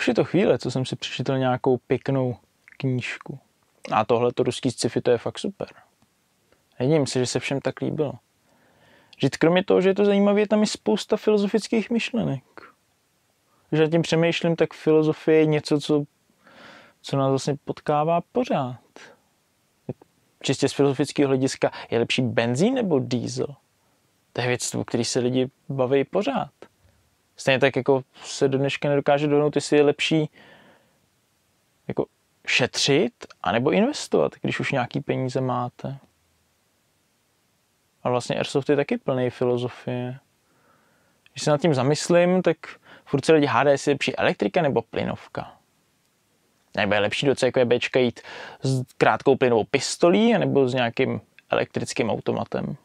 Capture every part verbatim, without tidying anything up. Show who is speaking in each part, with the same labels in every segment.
Speaker 1: Už je to chvíle, co jsem si přečetl nějakou pěknou knížku. A tohle to ruský sci-fi, to je fakt super. Nedivím se, že se všem tak líbilo. Že kromě toho, že je to zajímavé, je tam i spousta filozofických myšlenek. Když nad tím přemýšlím, tak filozofie je něco, co, co nás vlastně potkává pořád. Čistě z filozofického hlediska je lepší benzín nebo diesel? To je věc, o který se lidi baví pořád. Stejně tak jako se do dneška nedokáže dohodnout, jestli je lepší jako šetřit anebo investovat, když už nějaký peníze máte. A vlastně Airsoft je taky plný filozofie. Když se nad tím zamyslím, tak furt se lidi hádají, jestli je lepší elektrika nebo plynovka. Nebo je lepší do C Q B jít s krátkou plynovou pistolí nebo s nějakým elektrickým automatem.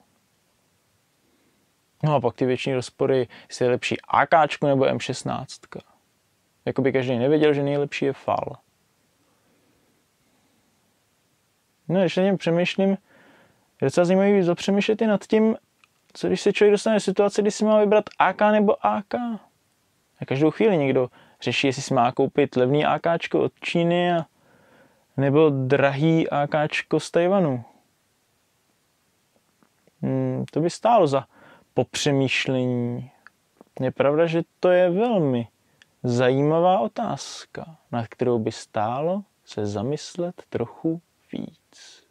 Speaker 1: No a pak ty větší rozpory, jestli je lepší AKčko nebo M šestnáct. Jakoby každý nevěděl, že nejlepší je F A L. No, když na něm přemýšlím, je docela zajímavý zapřemýšlet i nad tím, co když se člověk dostane do situace, kdy si má vybrat A K nebo A K. A každou chvíli někdo řeší, jestli si má koupit levný AKčko od Číny a nebo drahý AKčko z Tajvanu. Hmm, to by stálo za popřemýšlení. Je pravda, že to je velmi zajímavá otázka, nad kterou by stálo se zamyslet trochu víc.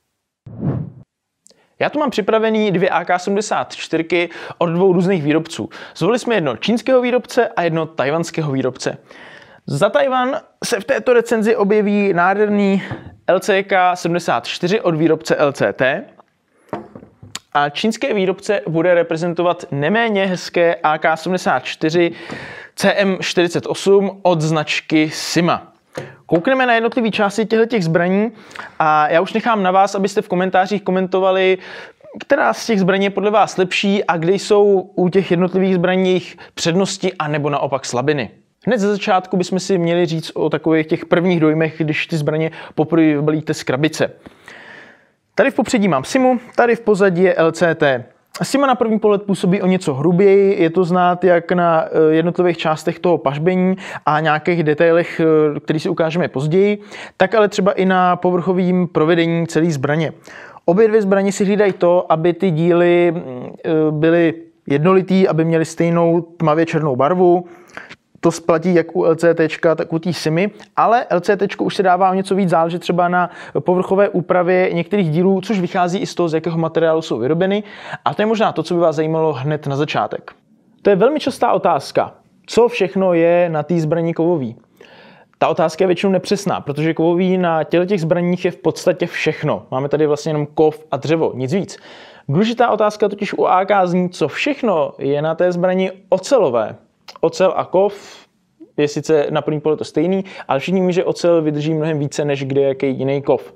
Speaker 1: Já tu mám připravený dvě A K sedmdesát čtyři od dvou různých výrobců. Zvolili jsme jedno čínského výrobce a jedno tajvanského výrobce. Za Tajvan se v této recenzi objeví nádherný L C K sedmdesát čtyři od výrobce L C T. A čínské výrobce bude reprezentovat neméně hezké A K sedmdesát čtyři C M čtyřicet osm od značky Sima. Koukneme na jednotlivé části těchto zbraní a já už nechám na vás, abyste v komentářích komentovali, která z těch zbraní je podle vás lepší a kde jsou u těch jednotlivých zbraní jejich přednosti a nebo naopak slabiny. Hned ze začátku bychom si měli říct o takových těch prvních dojmech, když ty zbraně poprvé vybalíte z krabice. Tady v popředí mám Simu, tady v pozadí je L C T. Sima na první pohled působí o něco hruběji, je to znát jak na jednotlivých částech toho pažbení a nějakých detailech, který si ukážeme později, tak ale třeba i na povrchovém provedení celé zbraně. Obě dvě zbraně si hlídají to, aby ty díly byly jednolitý, aby měly stejnou tmavě černou barvu. To splatí jak u L C T, tak u té Simy, ale L C T už se dává o něco víc záležet třeba na povrchové úpravě některých dílů, což vychází i z toho, z jakého materiálu jsou vyrobeny. A to je možná to, co by vás zajímalo hned na začátek. To je velmi častá otázka. Co všechno je na té zbraní kovový? Ta otázka je většinou nepřesná, protože kovový na těch zbraních je v podstatě všechno. Máme tady vlastně jenom kov a dřevo, nic víc. Důležitá otázka totiž u A K zní, co všechno je na té zbrani ocelové. Ocel a kov je sice na první pohled to stejný, ale všichni ví, že ocel vydrží mnohem více než kdejaký jiný kov.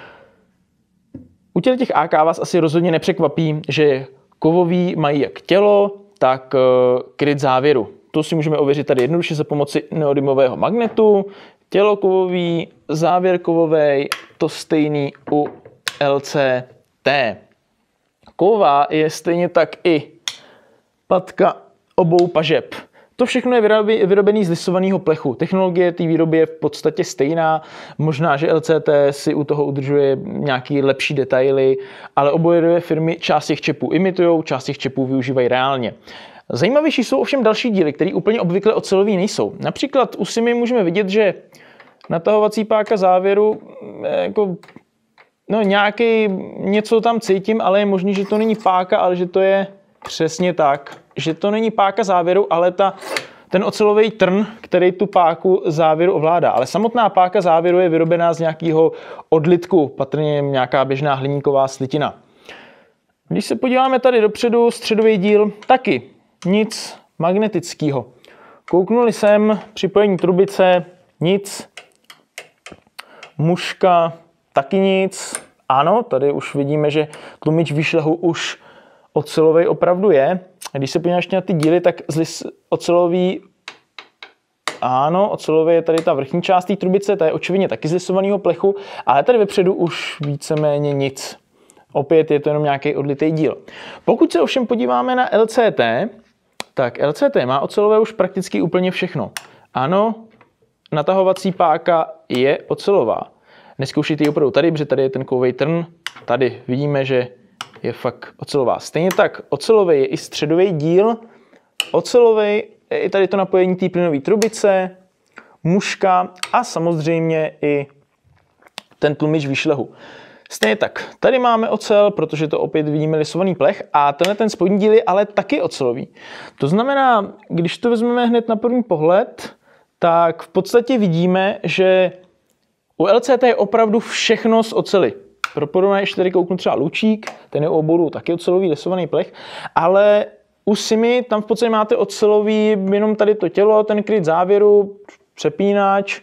Speaker 1: U těch A K vás asi rozhodně nepřekvapí, že kovový mají jak tělo, tak kryt závěru. To si můžeme ověřit tady jednoduše za pomoci neodymového magnetu. Tělo kovový, závěr kovový, to stejný u L C T. Kovová je stejně tak i patka obou pažeb. To všechno je vyrobené z lisovaného plechu. Technologie té výroby je v podstatě stejná. Možná, že L C T si u toho udržuje nějaké lepší detaily, ale oboje dvě firmy část těch čepů imitují, část těch čepů využívají reálně. Zajímavější jsou ovšem další díly, které úplně obvykle ocelový nejsou. Například u Simy můžeme vidět, že natahovací páka závěru jako no nějaký něco tam cítím, ale je možný, že to není páka, ale že to je přesně tak, že to není páka závěru, ale ta, ten ocelový trn, který tu páku závěru ovládá. Ale samotná páka závěru je vyrobená z nějakého odlitku, patrně nějaká běžná hliníková slitina. Když se podíváme tady dopředu, středový díl, taky nic magnetického. Kouknuli jsem, připojení trubice, nic. Muška, taky nic. Ano, tady už vidíme, že tlumič výšlehu už ocelový opravdu je. Když se podíváš na ty díly, tak z ocelový, ano, ocelový je tady ta vrchní část té trubice, ta je očividně taky z lisovaného plechu, ale tady vepředu už víceméně nic. Opět je to jenom nějaký odlitý díl. Pokud se ovšem podíváme na L C T, tak L C T má ocelové už prakticky úplně všechno. Ano, natahovací páka je ocelová. Nezkoušejte ji opravdu tady, protože tady je ten kovový trn. Tady vidíme, že je fakt ocelová. Stejně tak ocelový je i středový díl. Ocelový je i tady to napojení té plynové trubice, muška a samozřejmě i ten tlumič výšlehu. Stejně tak, tady máme ocel, protože to opět vidíme lisovaný plech a tenhle ten spodní díl je ale taky ocelový. To znamená, když to vezmeme hned na první pohled, tak v podstatě vidíme, že u L C T je opravdu všechno z oceli. Pro porovnání ještě tady kouknu třeba lučík, ten je u obou taky ocelový lisovaný plech, ale u Simy tam v podstatě máte ocelový jenom tady to tělo, ten kryt závěru, přepínač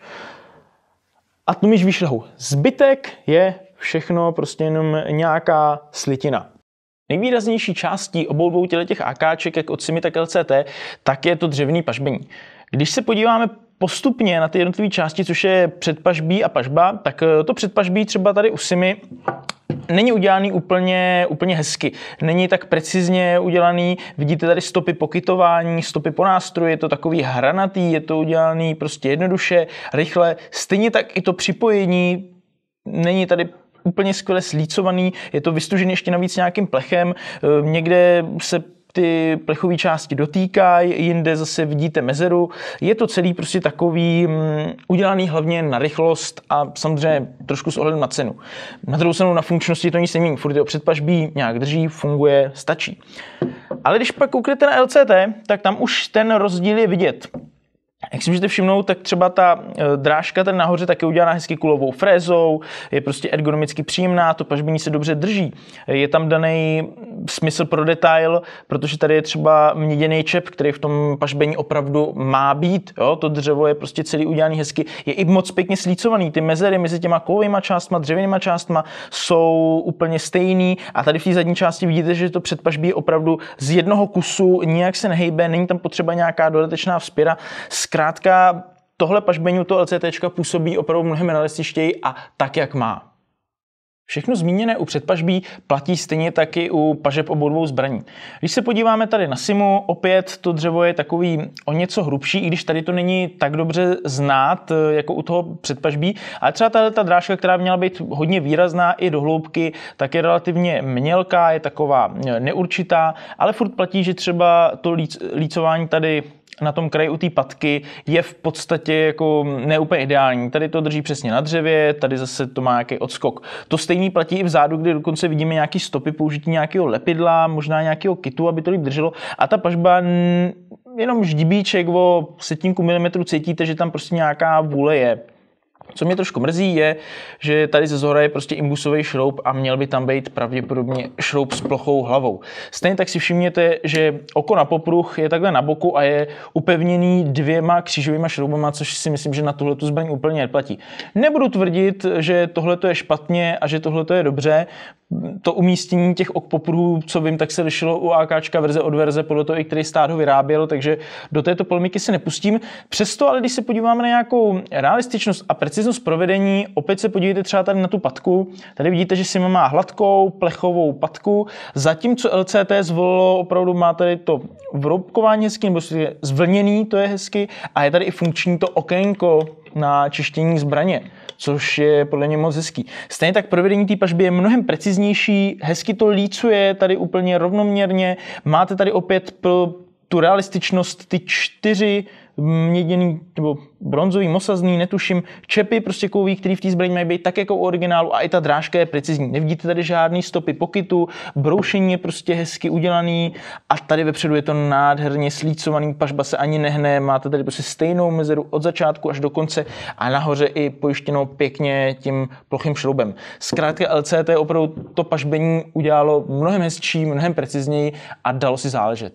Speaker 1: a tlumič výšlehu. Zbytek je všechno prostě jenom nějaká slitina. Nejvýraznější částí obou dvou těch AKček, jak od Simy, tak L C T, tak je to dřevěný pažbení. Když se podíváme postupně na ty jednotlivé části, což je předpažbí a pažba, tak to předpažbí třeba tady u Simy není udělaný úplně, úplně hezky. Není tak precizně udělaný. Vidíte tady stopy po kytování, stopy po nástroji, je to takový hranatý, je to udělaný prostě jednoduše, rychle. Stejně tak i to připojení není tady úplně skvěle slícovaný, je to vystužený ještě navíc nějakým plechem. Někde se ty plechové části dotýkají, jinde zase vidíte mezeru. Je to celý prostě takový um, udělaný hlavně na rychlost a samozřejmě trošku s ohledem na cenu. Na druhou stranu na funkčnosti to nic nemění, furt je o předpažbí, nějak drží, funguje, stačí. Ale když pak kouknete na L C T, tak tam už ten rozdíl je vidět. Jak si můžete všimnout, tak třeba ta drážka tady nahoře taky udělaná hezky kulovou frézou, je prostě ergonomicky příjemná, to pažbení se dobře drží. Je tam daný smysl pro detail, protože tady je třeba měděný čep, který v tom pažbení opravdu má být. Jo? To dřevo je prostě celý udělaný hezky. Je i moc pěkně slícovaný. Ty mezery mezi těma kovovýma částma, dřevěnýma částma jsou úplně stejný a tady v té zadní části vidíte, že to předpažbí je opravdu z jednoho kusu, nijak se nehejbe, není tam potřeba nějaká dodatečná vzpěra. Zkrátka, tohle pažbení to LCTčka působí opravdu mnohem realističtěji a tak, jak má. Všechno zmíněné u předpažbí platí stejně taky u pažeb obou dvou zbraní. Když se podíváme tady na Simu, opět to dřevo je takový o něco hrubší, i když tady to není tak dobře znát jako u toho předpažbí, ale třeba tahle ta drážka, která by měla být hodně výrazná i do hloubky, tak je relativně mělká, je taková neurčitá, ale furt platí, že třeba to líc, lícování tady na tom kraji u té patky je v podstatě jako neúplně ideální. Tady to drží přesně na dřevě, tady zase to má nějaký odskok. To stejný platí i vzadu, kde dokonce vidíme nějaký stopy použití nějakého lepidla, možná nějakého kitu, aby to líp drželo. A ta pažba jenom ždibíček o setinku milimetru cítíte, že tam prostě nějaká vůle je. Co mě trošku mrzí je, že tady ze zhora je prostě imbusový šroub a měl by tam být pravděpodobně šroub s plochou hlavou. Stejně tak si všimněte, že oko na popruh je takhle na boku a je upevněný dvěma křížovými šroubama, což si myslím, že na tuhletu zbraň úplně neplatí. Nebudu tvrdit, že tohle je špatně a že tohle je dobře. To umístění těch ok popruhů, co vím, tak se lišilo u AKčka verze od verze podle toho, i který stát ho vyráběl, takže do této polemiky se nepustím. Přesto, ale když se podíváme na nějakou realističnost a preciznost provedení, opět se podívejte třeba tady na tu patku. Tady vidíte, že Sima má hladkou plechovou patku, zatímco L C T zvolilo opravdu má tady to vroubkování hezky, nebo zvlněný, to je hezky, a je tady i funkční to okénko na čištění zbraně, což je podle mě moc hezký. Stejně tak provedení té pažby je mnohem preciznější, hezky to lícuje tady úplně rovnoměrně, máte tady opět pro tu realističnost ty čtyři měděný nebo bronzový, mosazný, netuším, čepy prostě kovový, který v té zbraní mají být tak jako u originálu a i ta drážka je precizní. Nevidíte tady žádný stopy pokytu, broušení je prostě hezky udělaný a tady vepředu je to nádherně slícovaný, pažba se ani nehne, máte tady prostě stejnou mezeru od začátku až do konce a nahoře i pojištěnou pěkně tím plochým šroubem. Zkrátka L C T opravdu to pažbení udělalo mnohem hezčí, mnohem precizněji a dalo si záležet.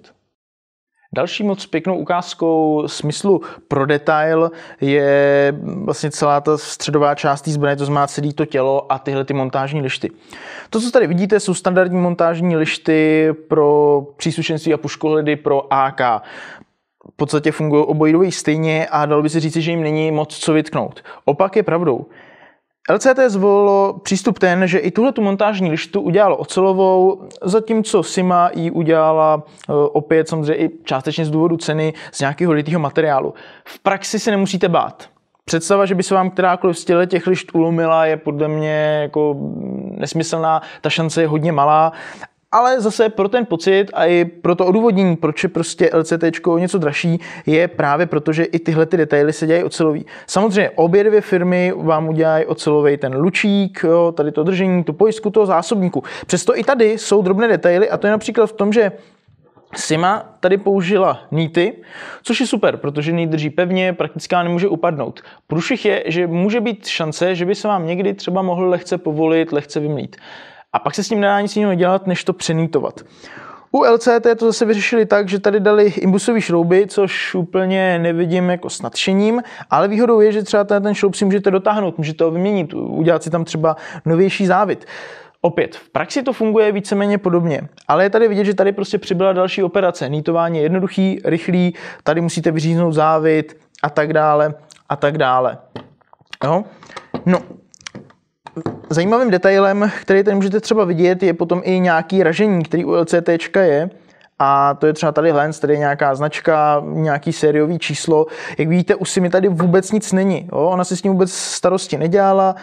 Speaker 1: Další moc pěknou ukázkou smyslu pro detail je vlastně celá ta středová část té zbraně, to znamená celé to tělo a tyhle ty montážní lišty. To, co tady vidíte, jsou standardní montážní lišty pro příslušenství a puškohledy pro A K. V podstatě fungují obojí stejně a dalo by se říci, že jim není moc co vytknout. Opak je pravdou. L C T zvolilo přístup ten, že i tuhle tu montážní lištu udělalo ocelovou, zatímco Sima ji udělala opět samozřejmě i částečně z důvodu ceny z nějakého litého materiálu. V praxi se nemusíte bát. představa, že by se vám kterákoliv z těch lišt ulomila, je podle mě jako nesmyslná, ta šance je hodně malá. Ale zase pro ten pocit a i pro to odůvodnění, proč je prostě LCTčko o něco dražší, je právě proto, že i tyhle ty detaily se dělají ocelový. Samozřejmě obě dvě firmy vám udělají ocelový ten lučík, jo, tady to držení, tu pojistku toho zásobníku. Přesto i tady jsou drobné detaily a to je například v tom, že Sima tady použila nýty, což je super, protože nýt drží pevně, prakticky nemůže upadnout. Průšvih je, že může být šance, že by se vám někdy třeba mohl lehce povolit, lehce vymlít. A pak se s tím nedá nic jiného dělat, než to přenýtovat. U L C T to zase vyřešili tak, že tady dali imbusové šrouby, což úplně nevidím jako s nadšením, ale výhodou je, že třeba ten šroub si můžete dotáhnout, můžete ho vyměnit, udělat si tam třeba novější závit. Opět, v praxi to funguje víceméně podobně, ale je tady vidět, že tady prostě přibyla další operace. Nýtování je jednoduchý, rychlý, tady musíte vyříznout závit a tak dále a tak dále. Jo? No. Zajímavým detailem, který tady můžete třeba vidět, je potom i nějaký ražení, který u LCTčka je. A to je třeba tady Lens, tady je nějaká značka, nějaký sériový číslo. Jak vidíte, u Simy tady vůbec nic není. Jo? Ona si s tím vůbec starosti nedělala.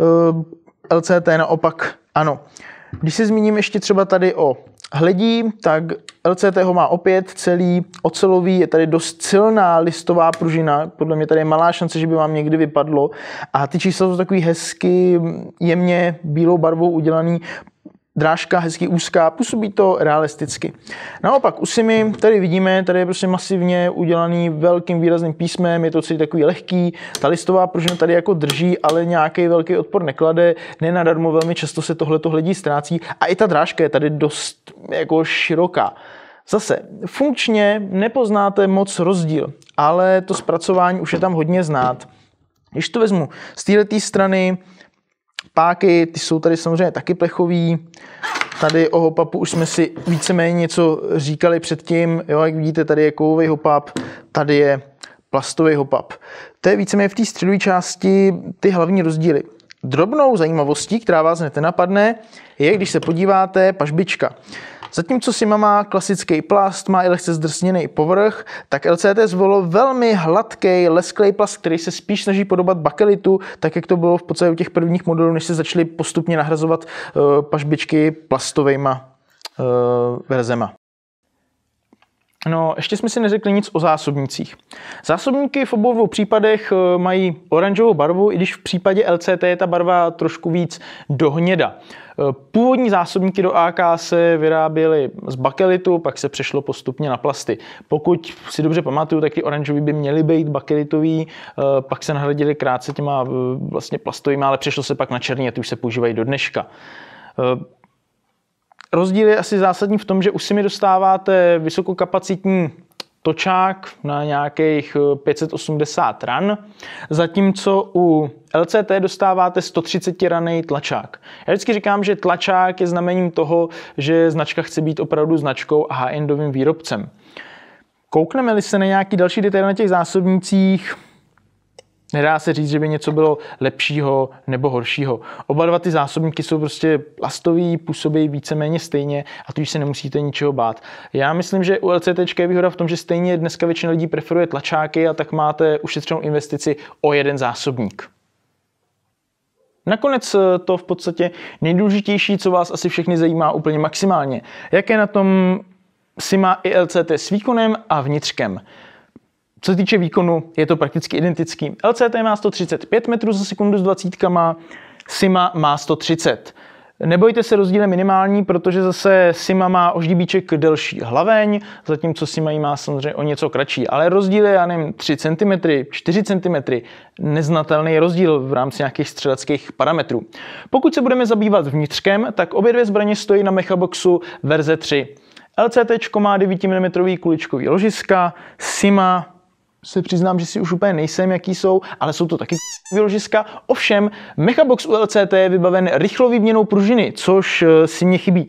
Speaker 1: L C T naopak ano. Když se zmíním ještě třeba tady o hledí, tak L C T ho má opět celý ocelový, je tady dost silná listová pružina, podle mě tady je malá šance, že by vám někdy vypadlo a ty čísla jsou takový hezky jemně bílou barvou udělaný, drážka hezky úzká, působí to realisticky. Naopak u Simy tady vidíme, tady je prostě masivně udělaný velkým výrazným písmem, je to celý takový lehký, ta listová pružina tady jako drží, ale nějaký velký odpor neklade, nenadarmo velmi často se tohleto hledí ztrácí a i ta drážka je tady dost jako široká. Zase, funkčně nepoznáte moc rozdíl, ale to zpracování už je tam hodně znát. Když to vezmu z této strany, páky, ty jsou tady samozřejmě taky plechový. Tady o hopapu už jsme si víceméně něco říkali předtím. Jo, jak vidíte, tady je kovový hopap, tady je plastový hopap. To je víceméně v té středové části ty hlavní rozdíly. Drobnou zajímavostí, která vás hned nenapadne, je, když se podíváte, pažbička. Zatímco Sima má klasický plast, má i lehce zdrsněný povrch, tak L C T zvolilo velmi hladký, lesklý plast, který se spíš snaží podobat bakelitu, tak jak to bylo v podstatě u těch prvních modelů, než se začaly postupně nahrazovat uh, pažbičky plastovejma uh, verzema. No, ještě jsme si neřekli nic o zásobnících. Zásobníky v obou dvou případech mají oranžovou barvu, i když v případě L C T je ta barva trošku víc do hněda. Původní zásobníky do A K se vyráběly z bakelitu, pak se přešlo postupně na plasty. Pokud si dobře pamatuju, tak ty oranžový by měly být bakelitový, pak se nahradili krátce těma vlastně plastovými, ale přešlo se pak na černý a ty už se používají do dneška. Rozdíl je asi zásadní v tom, že u Simy dostáváte vysokokapacitní točák na nějakých pět set osmdesát ran, zatímco u L C T dostáváte sto třicet raný tlačák. Já vždycky říkám, že tlačák je znamením toho, že značka chce být opravdu značkou a high-endovým výrobcem. Koukneme-li se na nějaký další detail na těch zásobnících, nedá se říct, že by něco bylo lepšího nebo horšího. Oba dva ty zásobníky jsou prostě plastový, působí víceméně stejně a tudíž se nemusíte ničeho bát. Já myslím, že u L C T je výhoda v tom, že stejně dneska většina lidí preferuje tlačáky a tak máte ušetřenou investici o jeden zásobník. Nakonec to v podstatě nejdůležitější, co vás asi všechny zajímá úplně maximálně. Jak je na tom Sima i L C T s výkonem a vnitřkem. Co se týče výkonu, je to prakticky identický. L C T má sto třicet pět metrů za sekundu s dvacítkama, Sima má sto třicet. Nebojte se, rozdíl je minimální, protože zase Sima má o ždíbíček delší hlaveň, zatímco Sima jí má samozřejmě o něco kratší. Ale rozdíl je, já nevím, tři centimetry, čtyři centimetry, neznatelný rozdíl v rámci nějakých střeleckých parametrů. Pokud se budeme zabývat vnitřkem, tak obě dvě zbraně stojí na Mechaboxu verze tři. L C T má devět milimetrů kuličkový ložiska, Sima se přiznám, že si už úplně nejsem, jaký jsou, ale jsou to taky ložiska. Ovšem, Mechabox u L C T je vybaven rychlou výměnou pružiny, což si mě chybí.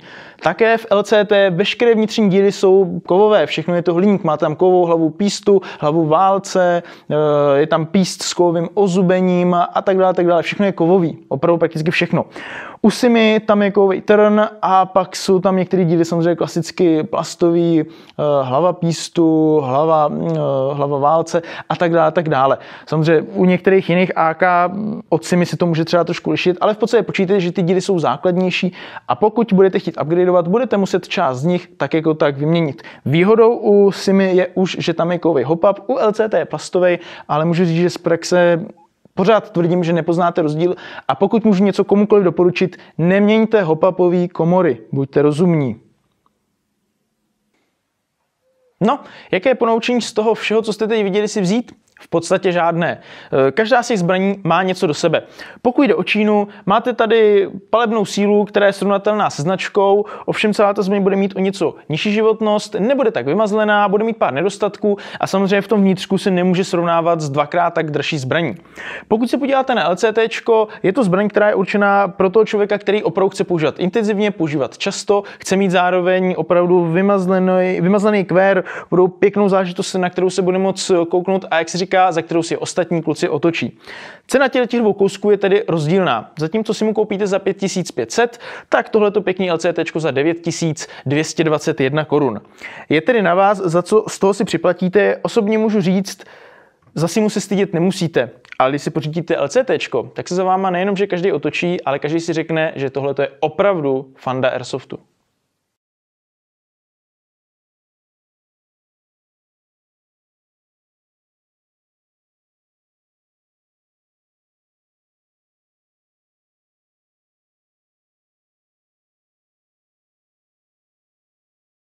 Speaker 1: Také v L C T veškeré vnitřní díly jsou kovové, všechno je to hliník, má tam kovovou hlavu pístu, hlavu válce, je tam píst s kovovým ozubením a tak dále, tak dále. Všechno je kovový, opravdu prakticky všechno. U Simy tam je kovový trn a pak jsou tam některé díly samozřejmě klasicky plastový, hlava pístu, hlava, hlava válce a tak dále, tak dále. Samozřejmě u některých jiných A K od Simy si to může třeba trošku lišit, ale v podstatě počítejte, že ty díly jsou základnější a pokud budete chtít upgradeovat, budete muset část z nich tak jako tak vyměnit. Výhodou u Simy je už, že tam je kovový hop-up, u L C T je plastový, ale můžu říct, že z praxe pořád tvrdím, že nepoznáte rozdíl a pokud můžu něco komukoliv doporučit, neměňte hop-upové komory, buďte rozumní. No, jaké ponaučení z toho všeho, co jste teď viděli, si vzít? V podstatě žádné. Každá z těch zbraní má něco do sebe. Pokud jde o Čínu, máte tady palebnou sílu, která je srovnatelná se značkou, ovšem celá ta zbraň bude mít o něco nižší životnost, nebude tak vymazlená, bude mít pár nedostatků a samozřejmě v tom vnitřku se nemůže srovnávat s dvakrát tak dražší zbraní. Pokud se podíváte na L C T, je to zbraň, která je určená pro toho člověka, který opravdu chce používat intenzivně, používat často, chce mít zároveň opravdu vymazlený, vymazlený kvér, budou pěknou zážitost, na kterou se bude moct kouknout a jak se říká, za kterou si ostatní kluci otočí. Cena těch dvou kousků je tedy rozdílná. Zatímco si mu koupíte za pět tisíc pět set, tak tohleto pěkný L C T za devět tisíc dvě stě dvacet jedna korun. Je tedy na vás, za co z toho si připlatíte. Osobně můžu říct, za Simu se stydět nemusíte, ale když si pořídíte L C T, tak se za váma nejenom, že každý otočí, ale každý si řekne, že tohle je opravdu fanda Airsoftu.